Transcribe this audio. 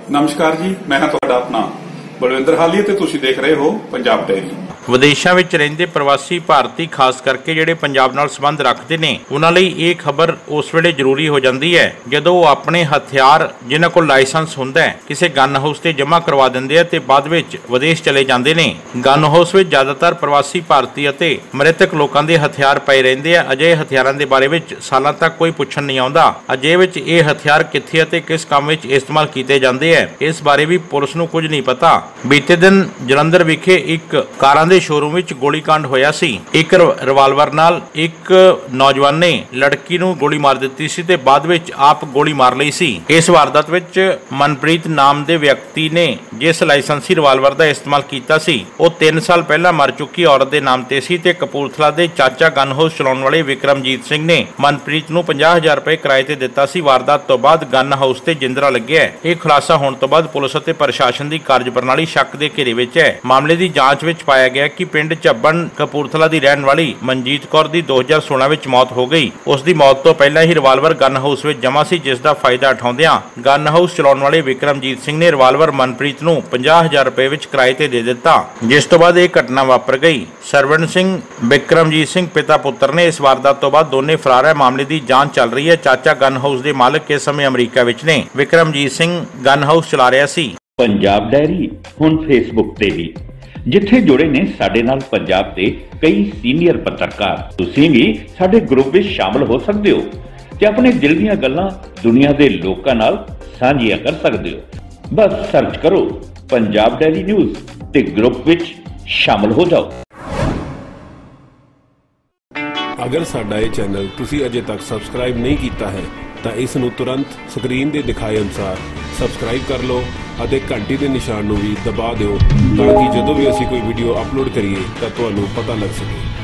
नमस्कार जी, मैं हाँ तुहाडा अपना बलविंदर हाली ते तुसीं देख रहे हो पंजाब डायरी। विदेशों में रहिंदे प्रवासी भारती खास करके जिहड़े पंजाब नाल संबंध रखते ने उन्हां लई ये खबर उस वेले जरूरी हो जाती है जदों वो अपने हथियार जिन्हां कोल लाइसेंस हुंदा है किसी गन हाउस ते जमा करवा दिंदे आ ते बाद विच विदेश चले जांदे ने। गन हाउस विच ज्यादातर प्रवासी भारती अते मृतक लोकां दे हथियार पए रहिंदे आ। अजे हथियारां दे बारे विच सालां तक कोई पुछण नहीं आउंदा। अजे विच ये हथियार कित्थे अते किस काम विच इस्तेमाल कीते जांदे आ इस बारे भी पुलिस नूं कुछ नहीं पता। बीते दिन जलंधर विखे एक कारां दे शोरूम विच गोलीकांड होया सी। एक रिवाल्वर नाल एक नौजवान ने लड़की नूं गोली मार दित्ती सी ते बाद विच आप गोली मार लई सी। इस वारदात विच मनप्रीत नाम दे व्यक्ति ने जिस लाइसेंसी रिवाल्वर दा इस्तेमाल कीता सी वो 3 साल पहला मर चुकी औरत दे नाम ते सी ते कपूरथला दे चाचा गन हाउस चलाउण वाले विक्रमजीत सिंह ने मनप्रीत नूं 50,000 रुपए किराए ते दित्ता सी। वारदात तो बाद गन हाउस ते जिंदरा लग्गिआ है। यह खुलासा होण तो बाद पुलिस अते प्रशासन दी कार्यप्रणाली शक दे घेरे विच है। मामले दी जांच विच पाया गया कि पिंड झब्बन कपूरथला दी रहण वाली मनजीत कौर दी 2016 विच मौत हो गई। उस दी मौत तो पहला ही रिवाल्वर गन हाउस विच जमा सी जिस दा फायदा उठाउंदिआं गन हाउस चलाउण वाले विक्रमजीत सिंह ने रिवाल्वर मनप्रीत नूं 50,000 रुपए विच किराए ते दे दित्ता जिस तो बाद यह घटना वापर गई। सरवण सिंह विक्रमजीत सिंह पिता पुत्र ने इस वारदात तो बाद दोने फरार है। मामले की जांच चल रही है। चाचा गन हाउस के मालिक इस समय अमरीका विच ने। विक्रमजीत सिंह गन हाउस चला रहा सी। पंजाब डायरी हुण फेसबुक ते भी जिथे जुड़े ने साडे नाल पंजाब दे कई सीनियर पत्रकार। तुसीं भी साडे ग्रुप विच शामिल हो सकदे हो ते अपने दिल दीआं गल्लां दुनिया दे लोकां नाल साझीआं कर सकदे हो। बस सर्च करो पंजाब डायरी न्यूज़ ते ग्रुप विच शामिल हो जाओ। अगर साडा ये चैनल तुसी अजे तक सबसक्राइब नहीं किया है तो इस नूं तुरंत स्क्रीन दे दिखाए अनुसार सबसक्राइब कर लो अते घंटी दे निशान नूं भी दबा दिओ ताकि जदों भी असीं कोई वीडियो अपलोड करिए तां तुहानूं पता लग सके।